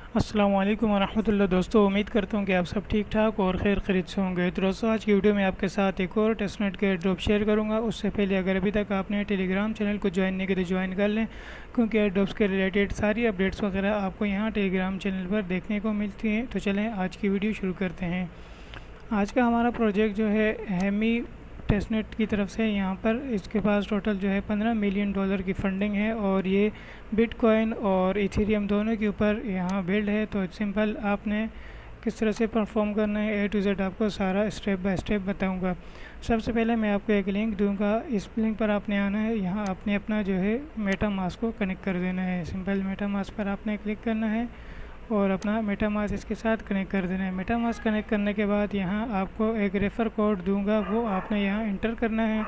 अस्सलाम वालेकुम वरहमतुल्लाह। दोस्तों, उम्मीद करता हूँ कि आप सब ठीक ठाक और खैर खैरियत से होंगे। तो दोस्तों, आज की वीडियो में आपके साथ एक और टेस्टनेट के ड्रॉप शेयर करूँगा। उससे पहले अगर अभी तक आपने टेलीग्राम चैनल को ज्वाइन नहीं किया तो ज्वाइन कर लें, क्योंकि एयर ड्रॉप्स के रिलेटेड सारी अपडेट्स वगैरह आपको यहाँ टेलीग्राम चैनल पर देखने को मिलती हैं। तो चलें आज की वीडियो शुरू करते हैं। आज का हमारा प्रोजेक्ट जो है हेमी टेस्टनेट की तरफ से, यहाँ पर इसके पास टोटल जो है $15 मिलियन की फ़ंडिंग है और ये बिटकॉइन और इथेरियम दोनों के ऊपर यहाँ बिल्ड है। तो सिंपल आपने किस तरह से परफॉर्म करना है A to Z आपको सारा स्टेप बाय स्टेप बताऊंगा। सबसे पहले मैं आपको एक लिंक दूंगा, इस लिंक पर आपने आना है। यहाँ आपने अपना जो है मेटामास्क को कनेक्ट कर देना है। सिंपल मेटामास्क पर आपने क्लिक करना है और अपना मेटामास्क इसके साथ कनेक्ट कर देना है। मेटामास्क कनेक्ट करने के बाद यहाँ आपको एक रेफ़र कोड दूंगा, वो आपने यहाँ इंटर करना है।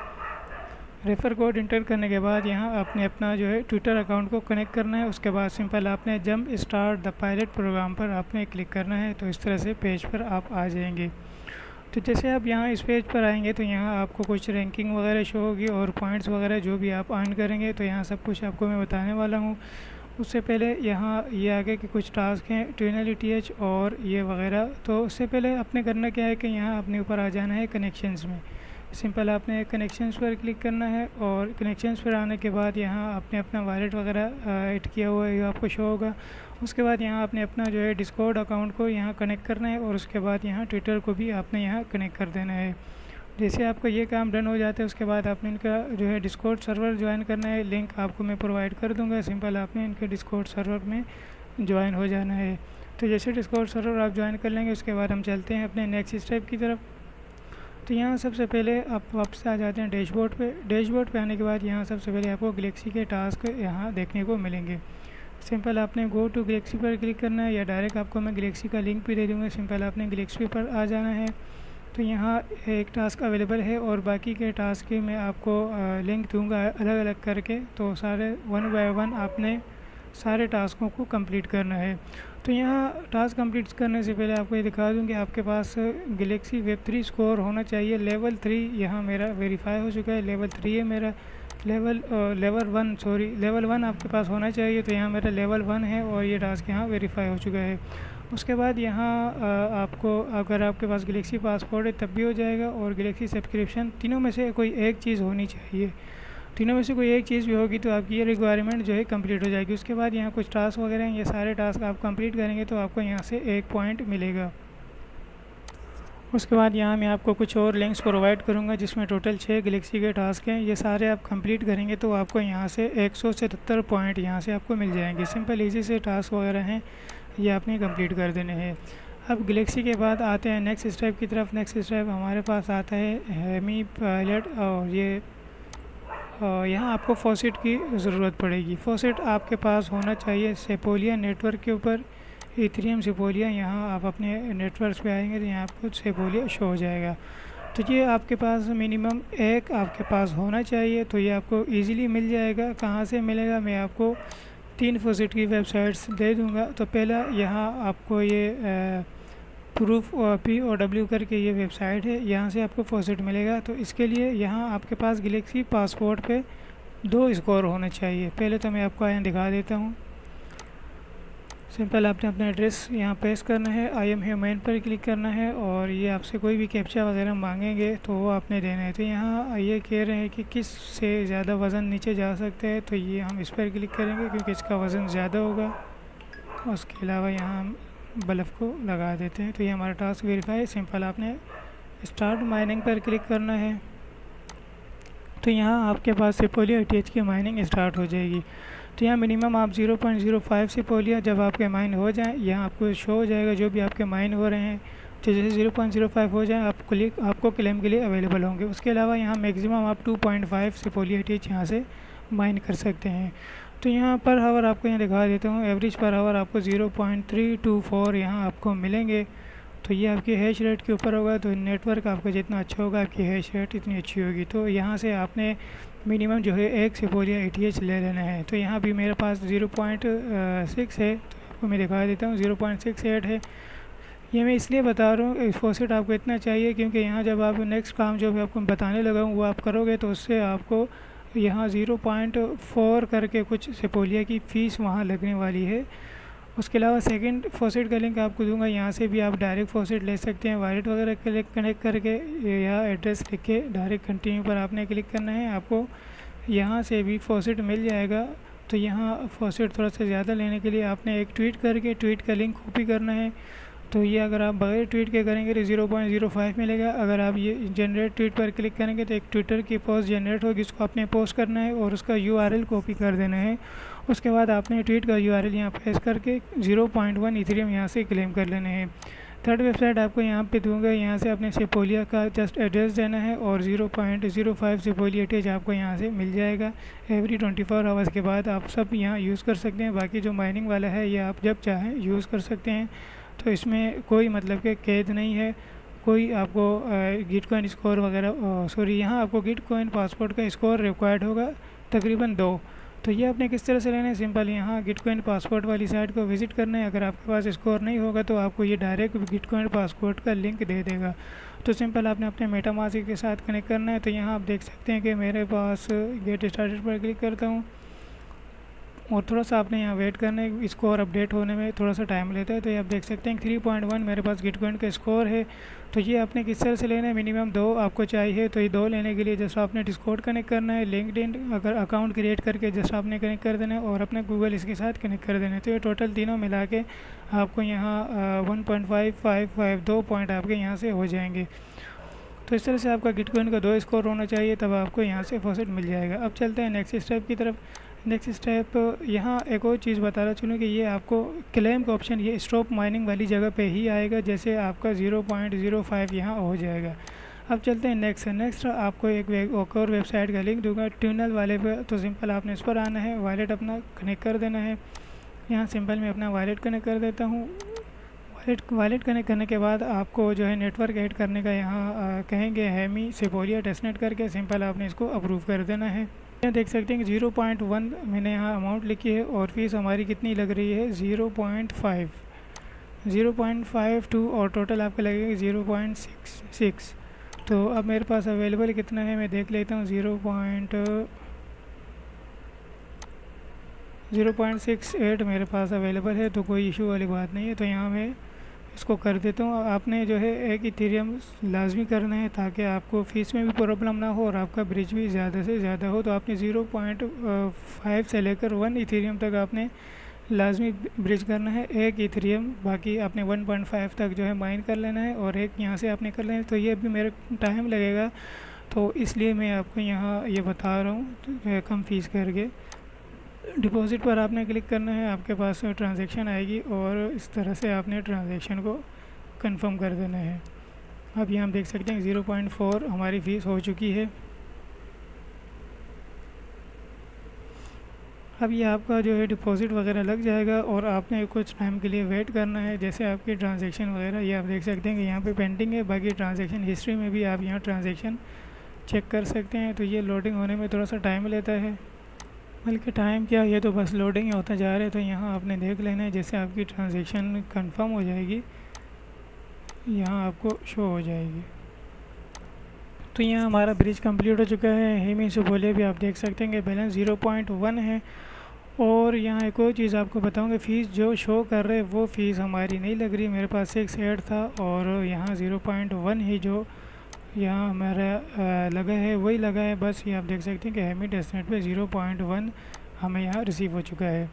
रेफ़र कोड इंटर करने के बाद यहाँ आपने अपना जो है ट्विटर अकाउंट को कनेक्ट करना है। उसके बाद सिंपल आपने jump start the pilot programme पर आपने क्लिक करना है। तो इस तरह से पेज पर आप आ जाएंगे। तो जैसे आप यहाँ इस पेज पर आएंगे तो यहाँ आपको कुछ रैंकिंग वगैरह शो होगी और पॉइंट्स वगैरह जो भी आप अर्न करेंगे, तो यहाँ सब कुछ आपको मैं बताने वाला हूँ। उससे पहले यहाँ ये आगे के कुछ टास्क हैं, ट्विनल ETH और ये वगैरह। तो उससे पहले आपने करना क्या है कि यहाँ अपने ऊपर आ जाना है कनेक्शंस में। सिंपल आपने कनेक्शंस पर क्लिक करना है और कनेक्शंस पर आने के बाद यहाँ आपने अपना वॉलेट वगैरह ऐड किया हुआ है, ये आपको शो होगा। उसके बाद यहाँ आपने अपना जो है डिस्कॉर्ड अकाउंट को यहाँ कनेक्ट करना है और उसके बाद यहाँ ट्विटर को भी आपने यहाँ कनेक्ट कर देना है। जैसे आपका ये काम डन हो जाता है उसके बाद आपने इनका जो है डिस्कॉर्ड सर्वर ज्वाइन करना है। लिंक आपको मैं प्रोवाइड कर दूंगा। सिंपल आपने इनके डिस्कॉर्ड सर्वर में ज्वाइन हो जाना है। तो जैसे डिस्कॉर्ड सर्वर आप ज्वाइन कर लेंगे उसके बाद हम चलते हैं अपने नेक्स्ट स्टेप की तरफ। तो यहाँ सबसे पहले आप वापस आ जाते हैं डैशबोर्ड पे। डैशबोर्ड पे आने के बाद यहाँ सबसे पहले आपको गैलेक्सी के टास्क यहाँ देखने को मिलेंगे। सिंपल आपने गो टू गैलेक्सी पर क्लिक करना है या डायरेक्ट आपको मैं गैलेक्सी का लिंक भी दे दूँगा। सिंपल आपने गैलेक्सी पर आ जाना है। तो यहाँ एक टास्क अवेलेबल है और बाकी के टास्क की मैं आपको लिंक दूंगा अलग अलग करके। तो सारे 1 बाय 1 आपने सारे टास्कों को कंप्लीट करना है। तो यहाँ टास्क कंप्लीट करने से पहले आपको ये दिखा दूँ कि आपके पास गैलेक्सी वेब 3 स्कोर होना चाहिए लेवल 3। यहाँ मेरा वेरीफाई हो चुका है, लेवल 3 है मेरा। लेवल 1 आपके पास होना चाहिए। तो यहाँ मेरा लेवल 1 है और ये टास्क यहाँ वेरीफाई हो चुका है। उसके बाद यहाँ आपको अगर आपके पास गैलेक्सी पासपोर्ट है तब भी हो जाएगा और गैलेक्सी सब्सक्रिप्शन, तीनों में से कोई एक चीज़ होनी चाहिए। तीनों में से कोई एक चीज़ भी होगी तो आपकी ये रिक्वायरमेंट जो है कंप्लीट हो जाएगी। उसके बाद यहाँ कुछ टास्क वगैरह हैं, ये सारे टास्क आप कंप्लीट करेंगे तो आपको यहाँ से 1 पॉइंट मिलेगा। उसके बाद यहाँ मैं आपको कुछ और लिंक्स प्रोवाइड करूँगा जिसमें टोटल 6 गैलेक्सी के टास्क हैं। ये सारे आप कंप्लीट करेंगे तो आपको यहाँ से 177 पॉइंट यहाँ से आपको मिल जाएंगे। सिंपल इजी से टास्क वगैरह हैं, ये आपने कंप्लीट कर देने हैं। अब गैलेक्सी के बाद आते हैं नेक्स्ट स्टेप की तरफ। नेक्स्ट स्टेप हमारे पास आता है हेमी पायलट और ये यहाँ आपको फॉसेट की ज़रूरत पड़ेगी। फॉसेट आपके पास होना चाहिए सेपोलिया नेटवर्क के ऊपर, इथेरियम सेपोलिया। यहाँ आप अपने नेटवर्क पे आएंगे तो यहाँ आपको सेपोलिया शो हो जाएगा। तो ये आपके पास मिनिमम एक आपके पास होना चाहिए। तो ये आपको इजीली मिल जाएगा। कहाँ से मिलेगा, मैं आपको 3 फॉसेट की वेबसाइट्स दे दूंगा। तो पहला यहाँ आपको ये प्रूफ POW करके ये वेबसाइट है, यहाँ से आपको फॉसेट मिलेगा। तो इसके लिए यहाँ आपके पास गैलेक्सी पासपोर्ट पे 2 स्कोर होना चाहिए। पहले तो मैं आपको यहाँ दिखा देता हूँ। सिंपल आपने अपना एड्रेस यहाँ पेस्ट करना है, I am ह्यूमन पर क्लिक करना है और ये आपसे कोई भी कैप्चा वगैरह मांगेंगे तो वो आपने देना है। तो यहाँ ये कह रहे हैं कि किस से ज़्यादा वज़न नीचे जा सकता है, तो ये हम इस पर क्लिक करेंगे क्योंकि इसका वज़न ज़्यादा होगा। उसके अलावा यहाँ हम बल्ब को लगा देते हैं। तो ये हमारा टास्क वेरीफाई है। सिंपल आपने स्टार्ट माइनिंग पर क्लिक करना है। तो यहाँ आपके पास सेपोलिया ETH की माइनिंग स्टार्ट हो जाएगी। तो यहाँ मिनिमम आप 0.05 सेपोलिया जब आपके माइन हो जाएं, यहाँ आपको शो हो जाएगा जो भी आपके माइन हो रहे हैं। तो जैसे 0.05 हो जाए आपको क्लेम के लिए अवेलेबल होंगे। उसके अलावा यहाँ मैक्सिमम आप 2.5 सेपोलिया ETH यहाँ से माइन कर सकते हैं। तो यहाँ पर हावर आपको यहाँ दिखा देता हूँ, एवरेज पर हावर आपको 0.324 यहाँ आपको मिलेंगे। तो ये आपकी हैश रेट के ऊपर होगा। तो नेटवर्क आपका जितना अच्छा होगा आपकी हैश रेट इतनी अच्छी होगी। तो यहाँ से आपने मिनिमम जो है 1 सेपोलिया ETH ले लेना है। तो यहाँ भी मेरे पास 0.6 है, तो आपको मैं दिखा देता हूँ 0.68 है। ये मैं इसलिए बता रहा हूँ फॉसेट आपको इतना चाहिए क्योंकि यहाँ जब आप नेक्स्ट काम जो भी आपको बताने लगा हूँ वो आप करोगे तो उससे आपको यहाँ 0.4 करके कुछ सेपोलिया की फ़ीस वहाँ लगने वाली है। उसके अलावा सेकंड फॉसेट का लिंक आपको दूंगा, यहाँ से भी आप डायरेक्ट फॉसेट ले सकते हैं। वॉलेट वगैरह कनेक्ट करके या एड्रेस लिख के डायरेक्ट कंटिन्यू पर आपने क्लिक करना है, आपको यहाँ से भी फॉसेट मिल जाएगा। तो यहाँ फॉसेट थोड़ा सा ज़्यादा लेने के लिए आपने एक ट्वीट करके ट्वीट का लिंक कॉपी करना है। तो ये अगर आप बगैर ट्वीट के करेंगे तो 0.05 मिलेगा। अगर आप ये जनरेट ट्वीट पर क्लिक करेंगे तो एक ट्विटर की पोस्ट जनरेट होगी, उसको आपने पोस्ट करना है और उसका URL कॉपी कर देना है। उसके बाद आपने ट्वीट का URL यहाँ पेस्ट करके 0.1 इथेरियम यहाँ से क्लेम कर लेने हैं। थर्ड वेबसाइट आपको यहाँ पे दूंगा, यहाँ से आपने सेपोलिया का जस्ट एड्रेस देना है और 0.05 सेपोलिया टेज आपको यहाँ से मिल जाएगा। एवरी 24 आवर्स के बाद आप सब यहाँ यूज़ कर सकते हैं। बाकी जो माइनिंग वाला है ये आप जब चाहें यूज़ कर सकते हैं। तो इसमें कोई मतलब के कैद नहीं है, कोई आपको गिटकॉइन स्कोर वगैरह सॉरी यहाँ आपको गिटकॉइन पासपोर्ट का स्कोर रिक्वायर्ड होगा तकरीबन 2। तो ये आपने किस तरह से लेना है, सिंपल यहाँ गिटकॉइन पासपोर्ट वाली साइट को विज़िट करना है। अगर आपके पास स्कोर नहीं होगा तो आपको ये डायरेक्ट गिटकॉइन पासपोर्ट का लिंक दे देगा। तो सिंपल आपने अपने मेटामास्क के साथ कनेक्ट करना है। तो यहाँ आप देख सकते हैं कि मेरे पास गेट स्टार्टेड पर क्लिक करता हूँ और थोड़ा सा आपने यहाँ वेट करना है, स्कोर अपडेट होने में थोड़ा सा टाइम लेता है। तो ये आप देख सकते हैं 3.1 मेरे पास गिटकॉइन का स्कोर है। तो ये आपने किस तरह से लेना है, मिनिमम 2 आपको चाहिए। तो ये 2 लेने के लिए जैसा आपने डिस्कॉर्ड कनेक्ट करना है, लिंक्डइन अगर अकाउंट क्रिएट करके जैसा आपने कनेक्ट कर देना है और अपने गूगल इसके साथ कनेक्ट कर देना है। तो ये टोटल तीनों मिला के आपको यहाँ 1.552 पॉइंट आपके यहाँ से हो जाएंगे। तो इस तरह से आपका गिटकॉइन का 2 स्कोर होना चाहिए, तब आपको यहाँ से फॉसेट मिल जाएगा। अब चलते हैं नेक्स्ट स्टेप की तरफ। नेक्स्ट स्टेप यहाँ एक और चीज़ बताना चलूँ कि ये आपको क्लेम का ऑप्शन ये स्टॉप माइनिंग वाली जगह पे ही आएगा, जैसे आपका 0.05 यहाँ हो जाएगा। अब चलते हैं नेक्स्ट आपको एक और वेबसाइट का लिंक दूंगा ट्यूनल वाले पे। तो सिंपल आपने इस पर आना है, वॉलेट अपना कनेक्ट कर देना है। यहाँ सिंपल मैं अपना वॉलेट कनेक्ट कर देता हूँ। वॉलेट कनेक्ट करने के बाद आपको जो है नेटवर्क ऐड करने का यहाँ कहेंगे हेमी सेपोलिया टेस्टनेट करके सिंपल आपने इसको अप्रूव कर देना है। यहाँ देख सकते हैं कि 0.1 मैंने यहाँ अमाउंट लिखी है और फीस हमारी कितनी लग रही है 0.52 और टोटल आपको लगेगा 0.66। तो अब मेरे पास अवेलेबल कितना है मैं देख लेता हूँ, 0.68 मेरे पास अवेलेबल है। तो कोई इशू वाली बात नहीं है। तो यहाँ मैं इसको कर देता हूँ। आपने जो है एक इथेरियम लाजमी करना है ताकि आपको फ़ीस में भी प्रॉब्लम ना हो और आपका ब्रिज भी ज़्यादा से ज़्यादा हो। तो आपने 0.5 से लेकर 1 इथेरियम तक आपने लाजमी ब्रिज करना है, एक इथेरियम। बाकी आपने 1.5 तक जो है माइन कर लेना है और एक यहाँ से आपने कर लेना है। तो ये अभी मेरे टाइम लगेगा, तो इसलिए मैं आपको यहाँ ये बता रहा हूँ तो कम फीस करके। डिपॉज़िट पर आपने क्लिक करना है, आपके पास ट्रांजैक्शन आएगी और इस तरह से आपने ट्रांजैक्शन को कंफर्म कर देना है। अब यहाँ हम देख सकते हैं 0.4 हमारी फ़ीस हो चुकी है। अब ये आपका जो है डिपॉज़िट वगैरह लग जाएगा और आपने कुछ टाइम के लिए वेट करना है। जैसे आपकी ट्रांजैक्शन वगैरह ये आप देख सकते हैं कि यहाँ पे पेंडिंग है। बाकी ट्रांजैक्शन हिस्ट्री में भी आप यहाँ ट्रांजैक्शन चेक कर सकते हैं। तो ये लोडिंग होने में थोड़ा सा टाइम लेता है, बल्कि टाइम क्या, ये तो बस लोडिंग ही होता जा रहा है। तो यहाँ आपने देख लेना है, जैसे आपकी ट्रांजैक्शन कंफर्म हो जाएगी यहाँ आपको शो हो जाएगी। तो यहाँ हमारा ब्रिज कंप्लीट हो चुका है। हेमी से बोले भी आप देख सकते हैं कि बैलेंस 0.1 है। और यहाँ एक और चीज़ आपको बताऊँगा, फ़ीस जो शो कर रहे वो फ़ीस हमारी नहीं लग रही। मेरे पास 6.8 था और यहाँ 0.1 ही जो यहाँ हमारा लगा है वही लगा है बस। ये आप देख सकते हैं कि हेमी टेस्टनेट पे 0.1 हमें यहाँ रिसीव हो चुका है।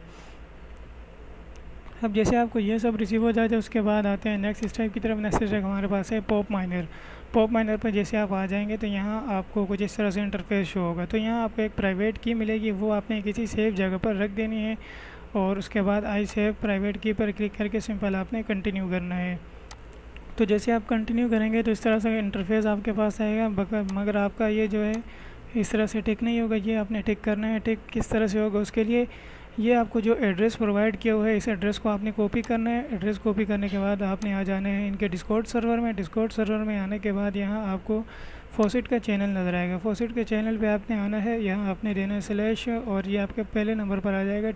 अब जैसे आपको ये सब रिसीव हो जाए उसके बाद आते हैं नेक्स्ट स्टेप की तरफ। नेक्स्ट स्टेप हमारे पास है पॉप माइनर पर जैसे आप आ जाएंगे तो यहाँ आपको कुछ इस तरह से इंटरफेस शो होगा। तो यहाँ आपको एक प्राइवेट की मिलेगी, वो आपने किसी सेफ जगह पर रख देनी है और उसके बाद आई सेव प्राइवेट की पर क्लिक करके सिंपल आपने कंटिन्यू करना है। तो जैसे आप कंटिन्यू करेंगे तो इस तरह से इंटरफेस आपके पास आएगा, मगर आपका ये जो है इस तरह से टिक नहीं होगा, ये आपने टिक करना है। टिक किस तरह से होगा, उसके लिए ये आपको जो एड्रेस प्रोवाइड किया हुआ है इस एड्रेस को आपने कॉपी करना है। एड्रेस कॉपी करने के बाद आपने आ जाना है इनके डिस्कॉर्ड सर्वर में। डिस्कॉर्ड सर्वर में आने के बाद यहाँ आपको फॉसेट का चैनल नज़र आएगा। फॉसेट के चैनल पे आपने आना है, यहाँ आपने देना है स्लैश और ये आपके पहले नंबर पर आ जाएगा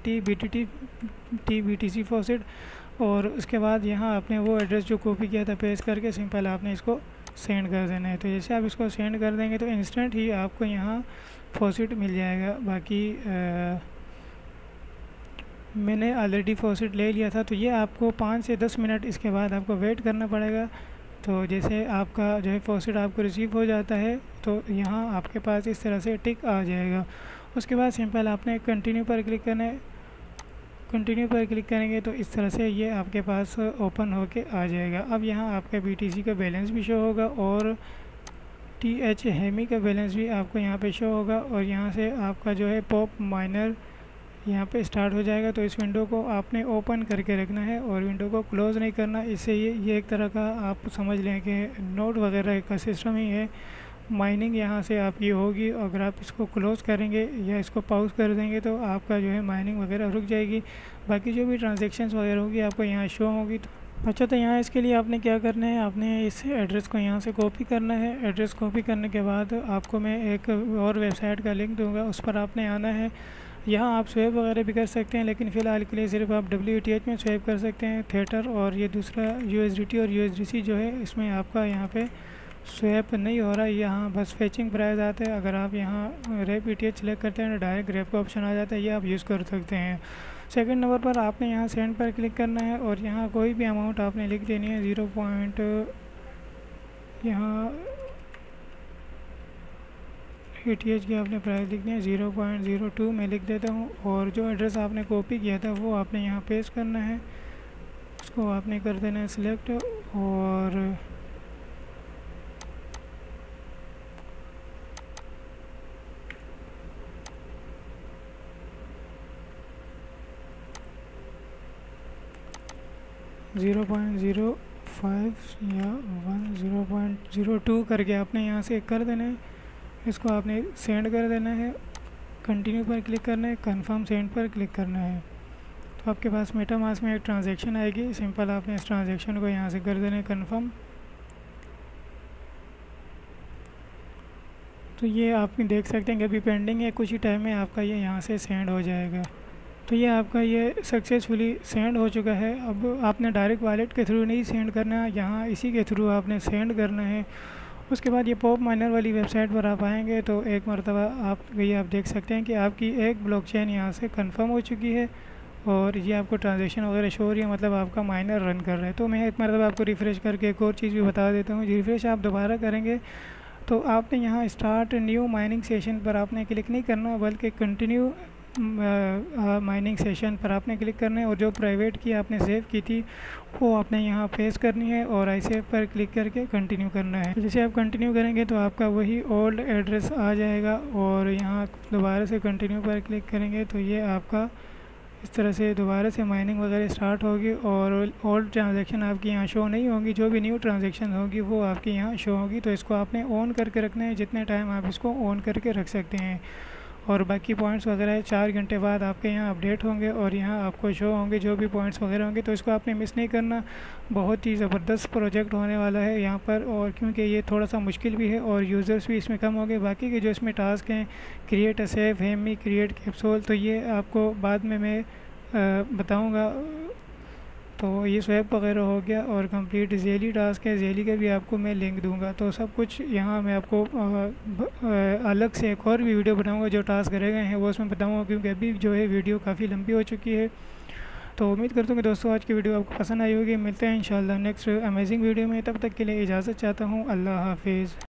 TBTC फॉसेट। और उसके बाद यहाँ आपने वो एड्रेस जो कॉपी किया था पेस्ट करके सिंपल आपने इसको सेंड कर देना है। तो जैसे आप इसको सेंड कर देंगे तो इंस्टेंट ही आपको यहाँ फॉसेट मिल जाएगा। बाकी मैंने ऑलरेडी फॉसेट ले लिया था। तो ये आपको 5 से 10 मिनट इसके बाद आपको वेट करना पड़ेगा। तो जैसे आपका जो है फॉसेट आपको रिसीव हो जाता है तो यहाँ आपके पास इस तरह से टिक आ जाएगा। उसके बाद सिंपल आपने कंटिन्यू पर क्लिक करना है। कंटिन्यू पर क्लिक करेंगे तो इस तरह से ये आपके पास ओपन होके आ जाएगा। अब यहाँ आपका BTC का बैलेंस भी शो होगा और TH हेमी का बैलेंस भी आपको यहाँ पे शो होगा। और यहाँ से आपका जो है पॉप माइनर यहाँ पे स्टार्ट हो जाएगा। तो इस विंडो को आपने ओपन करके रखना है और विंडो को क्लोज़ नहीं करना। इससे ये एक तरह का आप समझ लें कि नोड वगैरह का सिस्टम ही है। माइनिंग यहाँ से आपकी होगी। अगर आप इसको क्लोज़ करेंगे या इसको पॉज कर देंगे तो आपका जो है माइनिंग वगैरह रुक जाएगी। बाकी जो भी ट्रांजैक्शंस वगैरह होगी आपको यहाँ शो होगी। अच्छा, तो यहाँ इसके लिए आपने क्या करना है, आपने इस एड्रेस को यहाँ से कॉपी करना है। एड्रेस कॉपी करने के बाद आपको मैं एक और वेबसाइट का लिंक दूँगा, उस पर आपने आना है। यहाँ आप स्वैप वगैरह भी कर सकते हैं, लेकिन फ़िलहाल के लिए सिर्फ आप WTH में स्वैप कर सकते हैं थिएटर। और ये दूसरा USDT और USDC जो है इसमें आपका यहाँ पे स्वैप नहीं हो रहा है। यहाँ बस फेचिंग प्राइस आता है। अगर आप यहाँ रेप ETH सेलेक्ट करते हैं तो डायरेक्ट रेप का ऑप्शन आ जाता है, ये आप यूज़ कर सकते हैं। सेकंड नंबर पर आपने यहाँ सेंड पर क्लिक करना है और यहाँ कोई भी अमाउंट आपने लिख देनी है। 0 पॉइंट यहाँ ETH की आपने प्राइस लिखनी है 0.02 मैं लिख देता हूँ। और जो एड्रेस आपने कॉपी किया था वो आपने यहाँ पेस्ट करना है, उसको आपने कर देना है सिलेक्ट। और (0.05 या 0.02 करके आपने यहाँ से कर देना है। इसको आपने सेंड कर देना है। कंटिन्यू पर क्लिक करना है, कंफर्म सेंड पर क्लिक करना है। तो आपके पास मेटामास्क में एक ट्रांजैक्शन आएगी। सिंपल आपने इस ट्रांजैक्शन को यहाँ से कर देना है कंफर्म। तो ये आप देख सकते हैं कि अभी पेंडिंग है, कुछ ही टाइम में आपका ये यहाँ से सेंड हो जाएगा। तो ये आपका ये सक्सेसफुली सेंड हो चुका है। अब आपने डायरेक्ट वॉलेट के थ्रू नहीं सेंड करना है, यहाँ इसी के थ्रू आपने सेंड करना है। उसके बाद ये पॉप माइनर वाली वेबसाइट पर आप आएंगे तो एक मरतबा आप देख सकते हैं कि आपकी एक ब्लॉकचेन यहाँ से कंफर्म हो चुकी है और ये आपको ट्रांजैक्शन वगैरह शो हो रही है, मतलब आपका माइनर रन कर रहा है। तो मैं एक मरतबा आपको रिफ़्रेश करके एक और चीज़ भी बता देता हूँ। रिफ़्रेश आप दोबारा करेंगे तो आपने यहाँ स्टार्ट न्यू माइनिंग सेशन पर आपने क्लिक नहीं करना, बल्कि कंटिन्यू माइनिंग सेशन पर आपने क्लिक करना है। और जो प्राइवेट की आपने सेव की थी वो आपने यहाँ पेस्ट करनी है और आई सेव पर क्लिक करके कंटिन्यू करना है। जैसे आप कंटिन्यू करेंगे तो आपका वही ओल्ड एड्रेस आ जाएगा और यहाँ दोबारा से कंटिन्यू पर क्लिक करेंगे तो ये आपका इस तरह से दोबारा से माइनिंग वगैरह स्टार्ट होगी और ओल्ड ट्रांजैक्शन आपकी यहाँ शो नहीं होंगी। जो भी न्यू ट्रांजैक्शन होगी वो आपकी यहाँ शो होगी। तो इसको आपने ऑन करके रखना है, जितने टाइम आप इसको ऑन करके रख सकते हैं। और बाकी पॉइंट्स वगैरह 4 घंटे बाद आपके यहाँ अपडेट होंगे और यहाँ आपको शो होंगे जो भी पॉइंट्स वगैरह होंगे। तो इसको आपने मिस नहीं करना। बहुत ही ज़बरदस्त प्रोजेक्ट होने वाला है यहाँ पर, और क्योंकि ये थोड़ा सा मुश्किल भी है और यूज़र्स भी इसमें कम होंगे। बाकी के जो इसमें टास्क हैं, create a safe, Hemi, create capsule, तो ये आपको बाद में मैं बताऊँगा। तो ये स्वैप वगैरह हो गया और कंप्लीट जेली टास्क है, जेली का भी आपको मैं लिंक दूंगा। तो सब कुछ यहाँ मैं आपको अलग से एक और भी वीडियो बनाऊंगा जो टास्क रह गए हैं वो उसमें बताऊंगा, क्योंकि अभी जो है वीडियो काफ़ी लंबी हो चुकी है। तो उम्मीद करता हूँ कि दोस्तों आज की वीडियो आपको पसंद आई होगी। मिलते हैं इंशाल्लाह नेक्स्ट अमेजिंग वीडियो में, तब तक के लिए इजाज़त चाहता हूँ। अल्लाह हाफिज़।